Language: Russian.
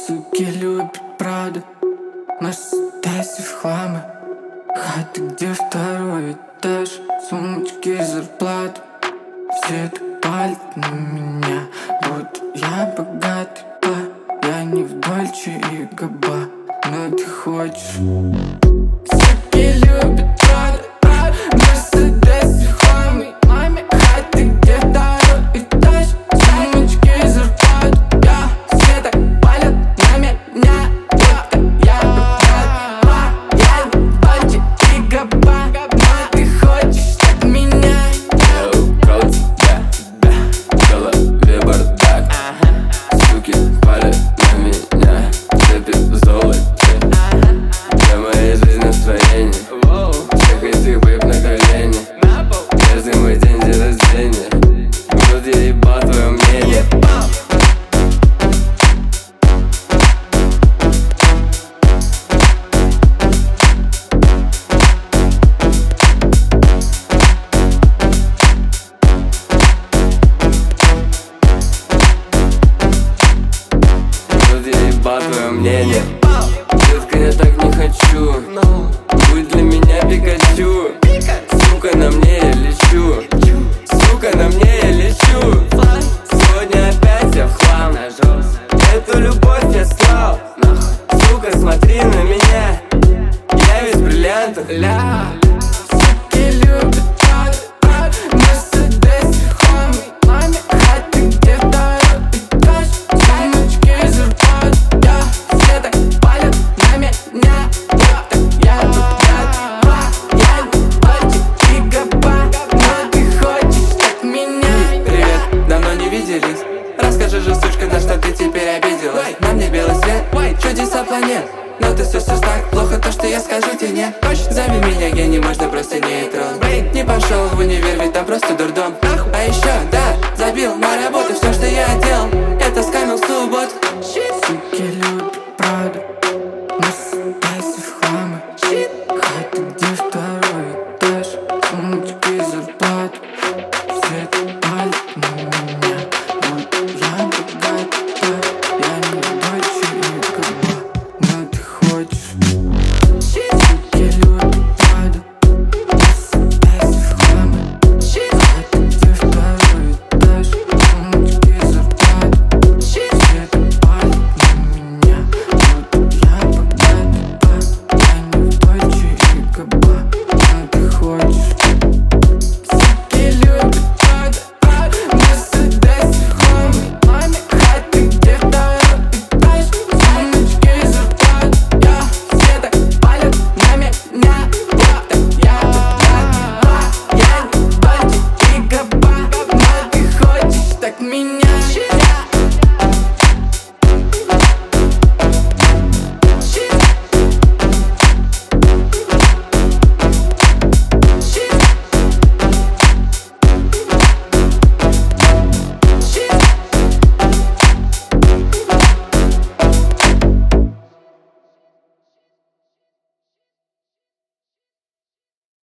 Суки любят правду, Мерседесы в хламе, хаты, где второй этаж, сумочки, зарплату. Все так палят на меня, будто я богатый па. Я не в Дольче и Габба, но ты хочешь. Суки любят правду, Мерседесы в хламе, хаты, где второй этаж, сумочки, зарплату. Все так палят на меня, будто я богатый па. Я не в Дольче и Габба, но ты хочешь от меня. Я украл тебя, в голове бардак. Суки палят на меня, цепи в золоте. Для моей жизни настроение, всех этих бэйб на колени. Каждый мой день рождения, вот я ебал твое мнение. Твое мнение. Детка, я так не хочу, будь для меня Пикачу. Сука, на мне я лечу, сука, на мне я лечу. Сегодня опять я в хлам, эту любовь я слал. Сука, смотри на меня, я весь в бриллиантах. Суки любят правду, Мерседесы в хламе, хаты, где второй этаж, сумочки, зарплату. Все так палят на меня, будто я богатый па. Я не в Дольче и Габба, но ты хочешь от меня. Привет, давно не виделись. Расскажи же, сучка, на что ты теперь обиделась. На мне белый свет, чудеса планет. Но ты все так плохо, то, что я скажу тебе нет. Зови меня гений, можно просто нейтрон. Не пошел в универ, ведь там просто дур.